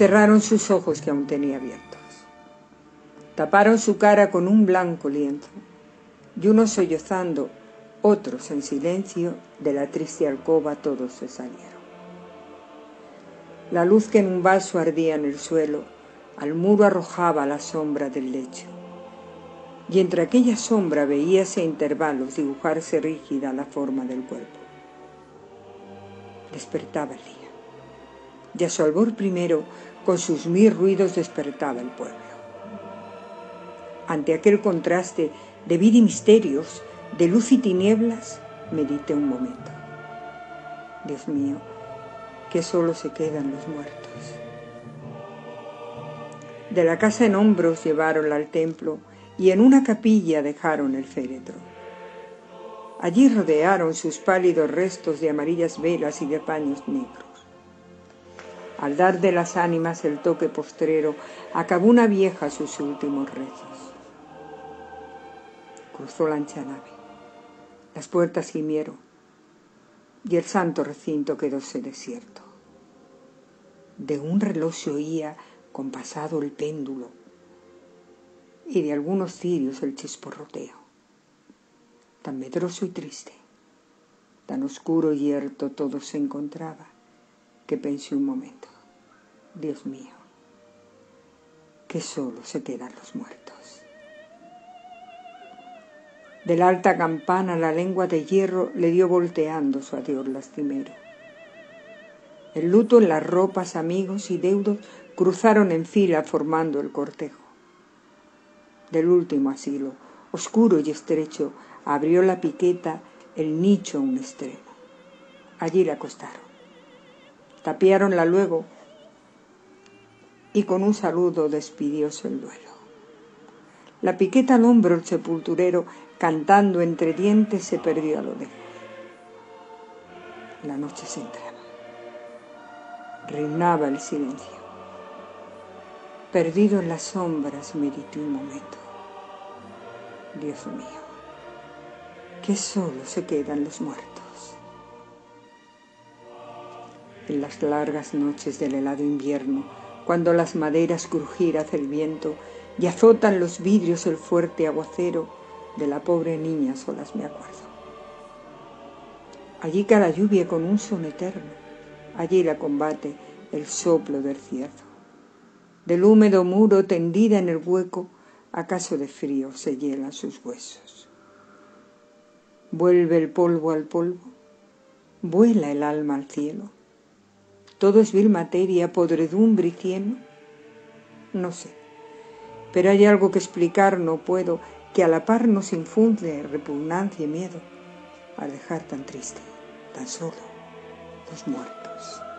Cerraron sus ojos que aún tenía abiertos. Taparon su cara con un blanco lienzo, y unos sollozando, otros en silencio, de la triste alcoba todos se salieron. La luz que en un vaso ardía en el suelo, al muro arrojaba la sombra del lecho, y entre aquella sombra veíase a intervalos dibujarse rígida la forma del cuerpo. Despertaba el día, y a su albor primero, con sus 1000 ruidos despertaba el pueblo. Ante aquel contraste de vida y misterios, de luz y tinieblas, medité un momento. Dios mío, que solo se quedan los muertos. De la casa en hombros lleváronla al templo y en una capilla dejaron el féretro. Allí rodearon sus pálidos restos de amarillas velas y de paños negros. Al dar de las ánimas el toque postrero, acabó una vieja sus últimos rezos. Cruzó la ancha nave. Las puertas gimieron y el santo recinto quedóse desierto. De un reloj se oía compasado el péndulo y de algunos cirios el chisporroteo. Tan medroso y triste, tan oscuro y yerto todo se encontraba, que pensé un momento: Dios mío, que solo se quedan los muertos. De la alta campana la lengua de hierro le dio volteando su adiós lastimero. El luto en las ropas, amigos y deudos cruzaron en fila formando el cortejo. Del último asilo, oscuro y estrecho, abrió la piqueta el nicho a un extremo. Allí la acostaron. Tapiáronla luego y con un saludo despidióse el duelo. La piqueta al hombro el sepulturero, cantando entre dientes, se perdió a lo lejos. La noche se entraba. Reinaba el silencio. Perdido en las sombras, medité un momento. Dios mío, que solo se quedan los muertos. En las largas noches del helado invierno, cuando las maderas crujir hace el viento y azotan los vidrios el fuerte aguacero, de la pobre niña solas me acuerdo. Allí cae la lluvia con un son eterno, allí la combate el soplo del cierzo. Del húmedo muro tendida en el hueco, acaso de frío se hielan sus huesos. Vuelve el polvo al polvo, vuela el alma al cielo. Todo es vil materia, podredumbre y cieno. No sé, pero hay algo que explicar no puedo, que a la par nos infunde repugnancia y miedo al dejar tan triste, tan solo, los muertos.